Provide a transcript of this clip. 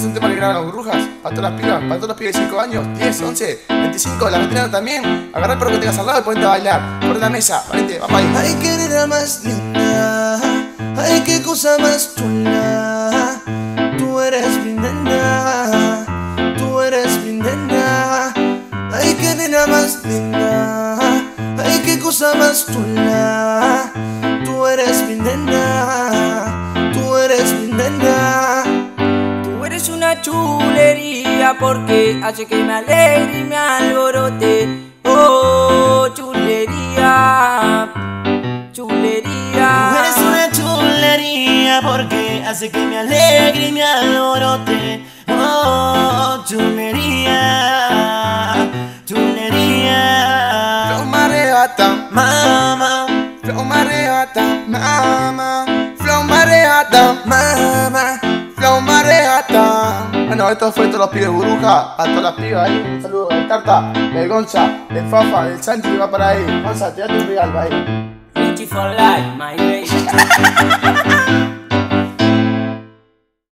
un tema que graban las burbujas. Para todas las pibas, para todos los pibes de 5 años, 10, 11, 25, la veterana también. Agarrá el perro que tengas al lado y ponete a bailar. Por la mesa, valente, vamos ahí. Ay, qué nena más linda, ay, qué cosa más chula. Tú eres mi nena, tú eres mi nena. Ay, qué nena más linda, ay, qué cosa más chula. Tú eres mi nena, tú eres mi nena. Tú eres una chulería porque hace que me alegre y me alborote. Oh, chulería, chulería. Tú eres una chulería porque hace que me alegre y me alborote. Oh, chulería, chulería. Flow me arrebata, Mamá, flow me arrebata, mamá. Flow me arrebata, mamá. flow me arrebata. Bueno, esto fue todos los pibes de burbuja. A todas las pibas ahí, un saludo del Tarta, del Gonza, del Fafa, del Sanchi que va para ahí. Gonza, te date un regalo ahí. Richie for life, my baby.